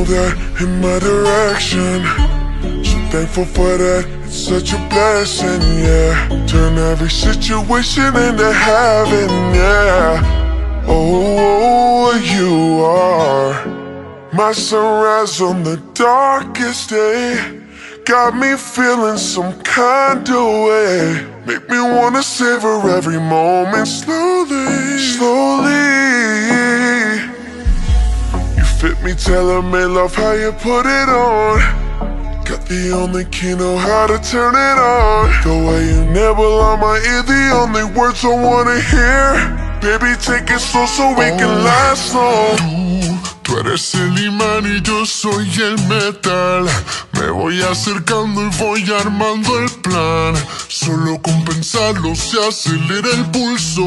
that in my direction. So thankful for that, it's such a blessing, yeah. Turn every situation into heaven, yeah. Oh, you are my sunrise on the darkest day. Got me feeling some kind of way. Make me wanna savor every moment slowly, slowly. You fit me, tailor-made, love how you put it on. Got the only key, know how to turn it on. The way you nibble on my ear, the only words I wanna hear. Baby, take it slow so we can last long. Tú eres el imán y yo soy el metal. Me voy acercando y voy armando el plan. Solo con pensarlo se acelera el pulso.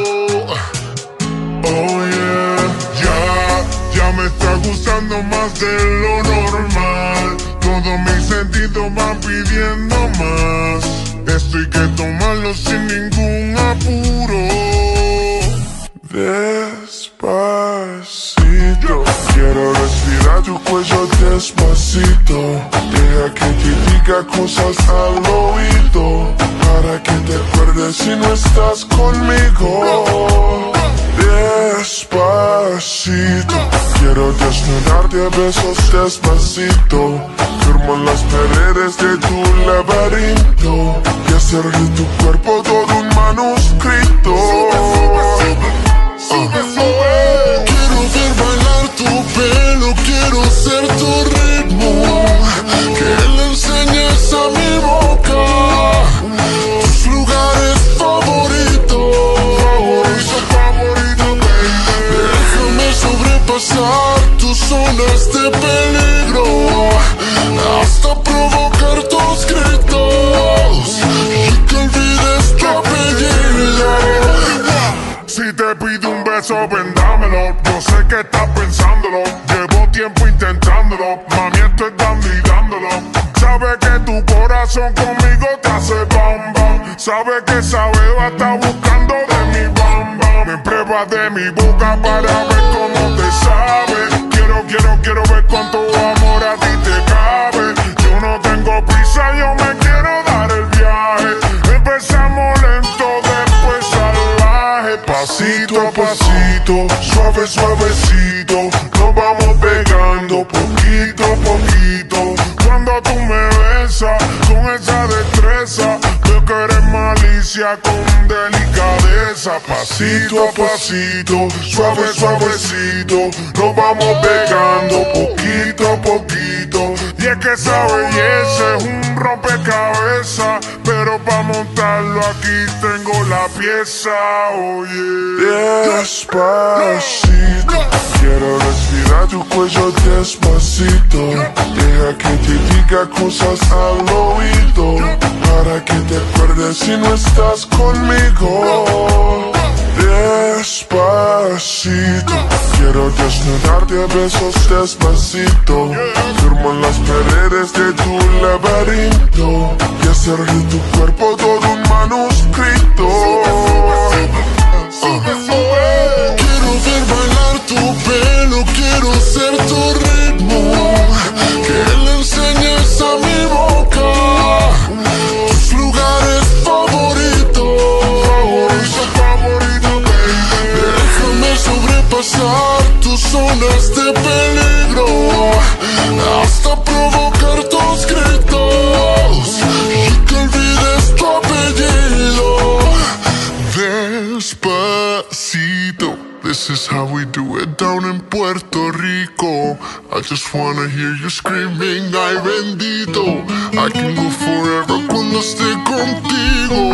Oh yeah, ya me está gustando más de lo normal. Todos mis sentidos van pidiendo más. Esto hay que tomarlo sin ningún apuro. Despacito, quiero respirar tu cuello despacito. Deja que te diga cosas al oído, para que te acuerdes si no estás conmigo. Despacito, quiero desnudarte a besos despacito. Firmo en las paredes de tu laberinto y hacer de tu cuerpo todo un manuscrito. Quiero ver bailar tu pelo, quiero ser tu ritmo. Que le enseñes a mi boca tus lugares favoritos. Déjame sobrepasar tus zonas de peligro, hasta provocar tus gritos y que olvides tu apellido. Si te pido un beso, vendámelo. Yo sé que estás pensándolo. Llevo tiempo intentándolo. Mami, estoy dando y dándolo. Sabe que tu corazón conmigo te hace bam bam. Sabe que esa beba está buscando de mi bam bam. Me prueba de mi boca para ver cómo te sabe. Quiero ver cuánto amor a ti te cabe. Yo no tengo prisa, yo me quiero dar el viaje. Empezamos lento, después salvaje. Pasito a pasito, suave, suavecito. Nos vamos pegando poquito a poquito. Cuando tú me besas con esa destreza, veo que eres malicia con delicadeza. Pasito a pasito, suave, suavecito. Nos vamos pegando poquito a poquito. Y es que esa belleza es un rompecabezas, pero pa' montarlo aquí tengo la pieza, oye. Despacito, quiero respirar tu cuello despacito. Deja que te diga cosas al oído, para que te acuerdes si no estás conmigo. Despacito, quiero desnudarte a besos despacito. Firmo en las paredes de tu laberinto y hacer de tu cuerpo todo un manuscrito. Quiero ver bailar tu pelo, quiero ser tu ritmo. Que le enseñes a mi boca tus lugares favoritos. Déjame sobrepasar tus zonas de peligro, hasta provocar tus gritos y que olvides tu apellido. Despacito, this is how we do it down in Puerto Rico. I just wanna hear you screaming, ay bendito. I can go forever cuando esté contigo.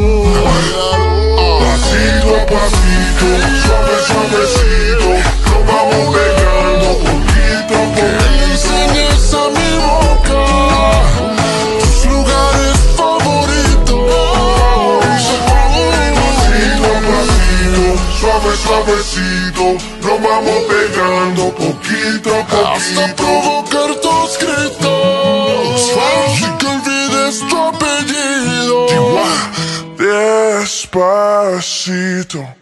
Pasito a pasito, suave, suavecito. Nos vamos pegando poquito a Que le poquito. enseñes a mi boca tus lugares favoritos. Pasito a pasito, suave, suavecito. Nos vamos pegando poquito a Hasta poquito. provocar tus gritos y que olvides tu apellido. Despacito.